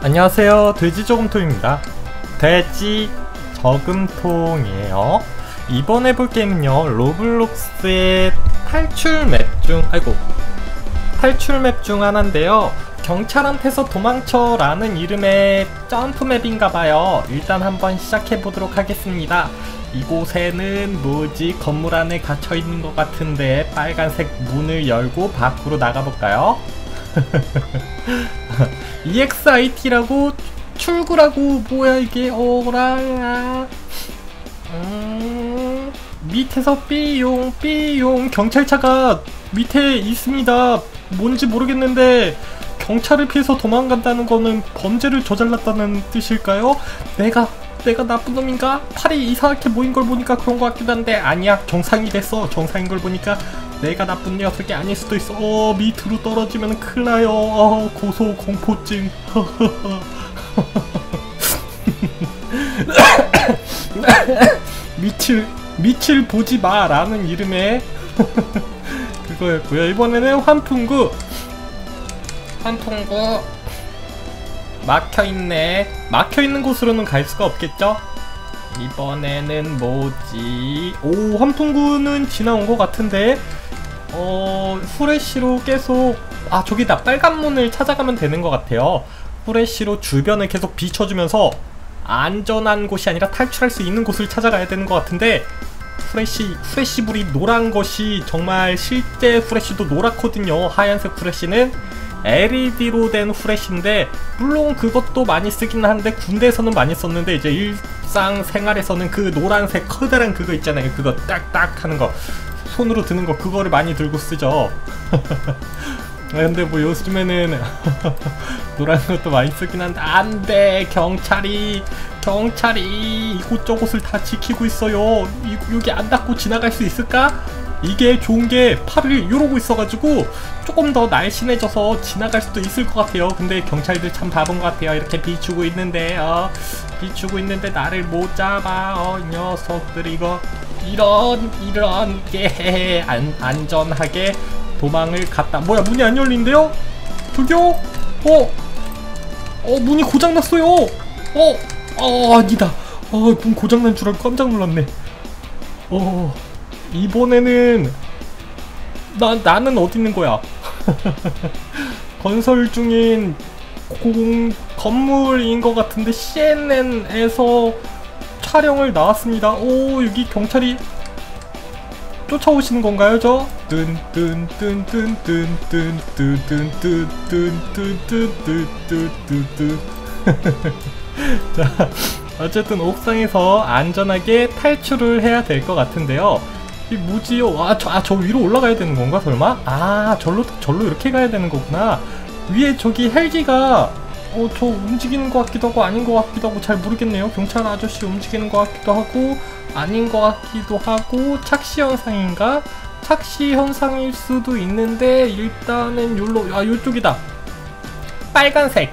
안녕하세요, 돼지저금통입니다. 돼지 저금통이에요. 이번 해볼 게임은요, 로블록스의 탈출 맵 중 하나인데요. 경찰한테서 도망쳐 라는 이름의 점프 맵인가봐요. 일단 한번 시작해보도록 하겠습니다. 이곳에는 뭐지? 건물 안에 갇혀있는 것 같은데 빨간색 문을 열고 밖으로 나가볼까요? EXIT라고 출구라고. 뭐야 이게. 오라야. 밑에서 삐용 경찰차가 밑에 있습니다. 뭔지 모르겠는데 경찰을 피해서 도망간다는 거는 범죄를 저질렀다는 뜻일까요? 내가 나쁜 놈인가? 팔이 이상하게 모인 걸 보니까 그런 것 같기도 한데 아니야, 정상이 됐어. 정상인 걸 보니까 내가 나쁜 녀석이 아닐 수도 있어. 밑으로 떨어지면 큰일 나요. 고소 공포증. 밑을 보지 마 라는 이름의 그거였고요. 이번에는 환풍구 막혀있네. 막혀있는 곳으로는 갈 수가 없겠죠? 이번에는 뭐지? 오, 환풍구는 지나온 것 같은데 후레쉬로 계속 저기다. 빨간 문을 찾아가면 되는 것 같아요. 후레쉬로 주변을 계속 비춰주면서 안전한 곳이 아니라 탈출할 수 있는 곳을 찾아가야 되는 것 같은데 후레쉬불이 노란 것이 정말 실제 후레쉬도 노랗거든요. 하얀색 후레쉬는 LED로 된 후레쉬인데 물론 그것도 많이 쓰긴 한데 군대에서는 많이 썼는데 이제 일상생활에서는 그 노란색 커다란 그거 있잖아요. 그거 딱딱 하는 거 손으로 드는 거 그거를 많이 들고 쓰죠. 근데 뭐 요즘에는 노란 것도 많이 쓰긴 한데 안돼. 경찰이 이곳저곳을 다 지키고 있어요. 여기 안 닿고 지나갈 수 있을까? 이게 좋은게 팔을 이러고 있어가지고 조금 더 날씬해져서 지나갈 수도 있을 것 같아요. 근데 경찰들 참 바본 것 같아요. 이렇게 비추고 있는데 나를 못 잡아. 이 녀석들 이거 이런 게 안전하게 도망을 갔다. 뭐야, 문이 안 열린대요? 저기요? 문이 고장났어요. 아니다. 문 고장난 줄 알고 깜짝 놀랐네. 이번에는 나는 어디 있는 거야? 건설 중인 건물인 것 같은데 CNN에서 촬영을 나왔습니다. 여기 경찰이 쫓아오시는 건가요, 저? 자, 어쨌든 옥상에서 안전하게 탈출을 해야 될 것 같은데요. 이 뭐지요? 저 위로 올라가야 되는 건가, 설마? 절로 이렇게 가야 되는 거구나. 위에 저기 헬기가 저 움직이는 것 같기도 하고 아닌 것 같기도 하고 잘 모르겠네요. 경찰 아저씨 움직이는 것 같기도 하고 아닌 것 같기도 하고 착시 현상인가? 착시 현상일 수도 있는데 일단은 요쪽이다. 빨간색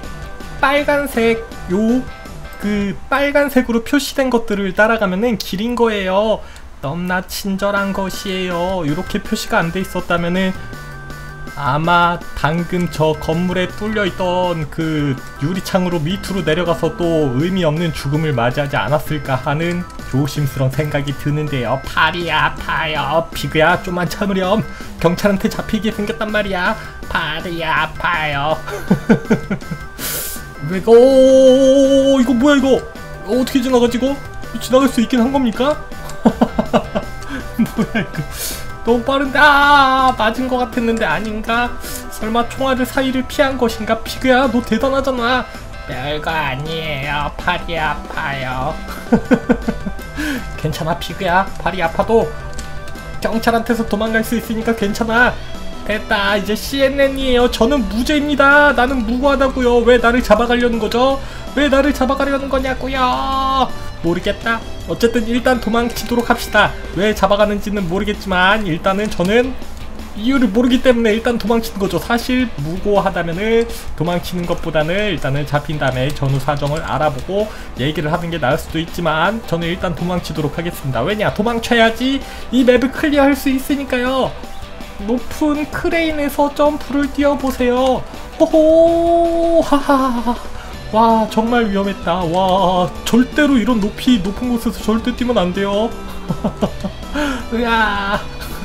그 빨간색으로 표시된 것들을 따라가면은 길인 거예요. 너무나 친절한 것이에요. 이렇게 표시가 안 돼 있었다면은 아마 방금 저 건물에 뚫려있던 그 유리창으로 밑으로 내려가서 또 의미 없는 죽음을 맞이하지 않았을까 하는 조심스러운 생각이 드는데요. 팔이 아파요. 피그야, 좀만 참으렴. 경찰한테 잡히게 생겼단 말이야. 팔이 아파요. 이거 뭐야 이거? 어떻게 지나가지 이거? 지나갈 수 있긴 한 겁니까? 뭐야 이거? 너무 빠른데. 맞은 것 같았는데 아닌가? 설마 총알을 사이를 피한 것인가? 피그야, 너 대단하잖아. 별거 아니에요. 팔이 아파요. 괜찮아 피그야. 팔이 아파도 경찰한테서 도망갈 수 있으니까 괜찮아. 됐다. 이제 CNN이에요. 저는 무죄입니다. 나는 무고하다고요. 왜 나를 잡아가려는 거죠? 왜 나를 잡아가려는 거냐고요? 모르겠다. 어쨌든 일단 도망치도록 합시다. 왜 잡아가는지는 모르겠지만 일단은 저는 이유를 모르기 때문에 일단 도망치는 거죠. 사실 무고하다면은 도망치는 것보다는 일단은 잡힌 다음에 전후 사정을 알아보고 얘기를 하는 게 나을 수도 있지만 저는 일단 도망치도록 하겠습니다. 왜냐? 도망쳐야지 이 맵을 클리어할 수 있으니까요. 높은 크레인에서 점프를 뛰어보세요. 호호 하하하. 와 정말 위험했다. 와 절대로 이런 높은 곳에서 절대 뛰면 안 돼요. 으아.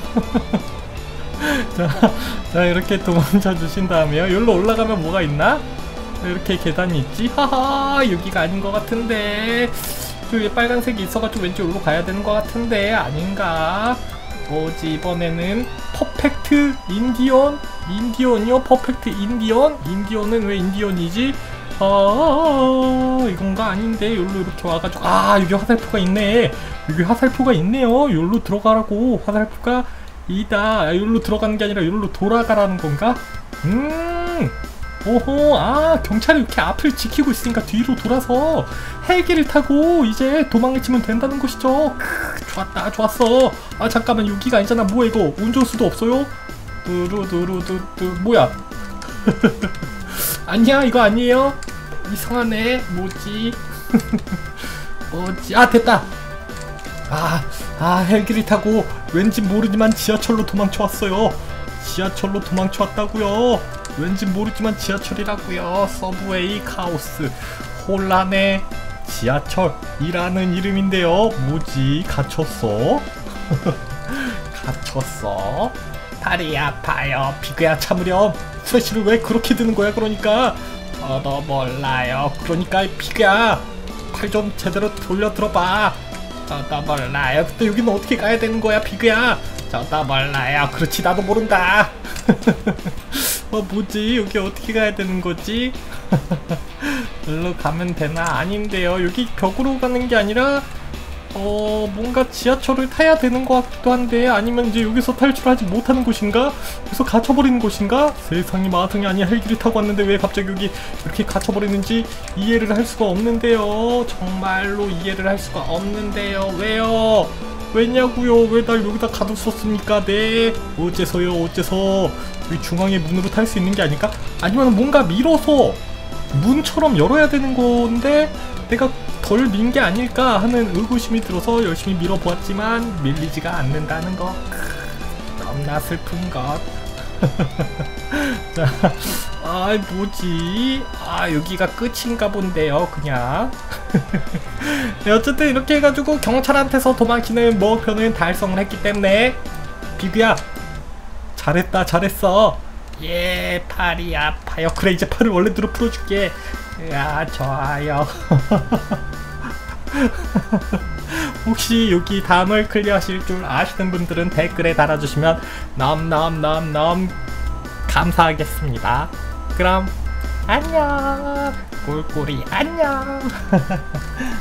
자 이렇게 도망쳐 주신 다음에요. 여기로 올라가면 뭐가 있나? 이렇게 계단이 있지? 하하 여기가 아닌 것 같은데. 여기 빨간색이 있어가지고 왠지 여기로 가야 되는 것 같은데 아닌가? 뭐지 이번에는 퍼펙트 인디언? 인디언이요? 퍼펙트 인디언? 인디언은 왜 인디언이지? 이건가? 아닌데 여기로 이렇게 와가지고 여기 화살표가 있네. 여기 화살표가 있네요. 여기로 들어가라고 화살표가 이다. 여기로 들어가는 게 아니라 여기로 돌아가라는 건가? 오호 경찰이 이렇게 앞을 지키고 있으니까 뒤로 돌아서 헬기를 타고 이제 도망을 치면 된다는 것이죠. 좋았다 좋았어. 잠깐만 여기가 아니잖아. 뭐야 이거 운전수도 없어요? 두루두루두두 뭐야? 아니야 이거 아니에요? 이상하네. 뭐지? 뭐지? 됐다. 헬기를 타고 왠지 모르지만 지하철로 도망쳐 왔어요. 지하철로 도망쳐 왔다고요. 왠지 모르지만 지하철이라고요. 서브웨이 카오스 혼란의 지하철이라는 이름인데요. 뭐지? 갇혔어? 갇혔어? 다리 아파요. 비그야 참으렴. 프레쉬를 왜 그렇게 드는 거야? 그러니까 너 몰라요. 그러니까 비그야 팔 좀 제대로 돌려 들어봐. 나 몰라요. 근데 여기는 어떻게 가야 되는 거야 비그야? 나 몰라요. 그렇지 나도 모른다. 뭐지 여기 어떻게 가야 되는 거지? 일로 가면 되나? 아닌데요. 여기 벽으로 가는 게 아니라 뭔가 지하철을 타야 되는 것 같기도 한데 아니면 이제 여기서 탈출하지 못하는 곳인가? 여기서 갇혀버리는 곳인가? 세상이 마상이 아니야. 헬기를 타고 왔는데 왜 갑자기 여기 이렇게 갇혀버리는지 이해를 할 수가 없는데요. 정말로 이해를 할 수가 없는데요. 왜요? 왜냐고요? 왜 날 여기다 가뒀었습니까? 네 어째서요? 어째서 여기 중앙에 문으로 탈 수 있는 게 아닐까? 아니면 뭔가 밀어서 문처럼 열어야 되는 건데 내가 덜 민 게 아닐까 하는 의구심이 들어서 열심히 밀어보았지만 밀리지가 않는다는 거. 너무나 슬픈 것. 자, 뭐지? 여기가 끝인가 본데요, 그냥. 네, 어쨌든 이렇게 해가지고 경찰한테서 도망치는 목표는 달성을 했기 때문에 비그야 잘했다 잘했어. 예 팔이 아파요. 그래 이제 팔을 원래대로 풀어줄게. 좋아요. 혹시 여기 다음을 클리어하실 줄 아시는 분들은 댓글에 달아주시면 너무 감사하겠습니다. 그럼 안녕. 꿀꿀이 안녕.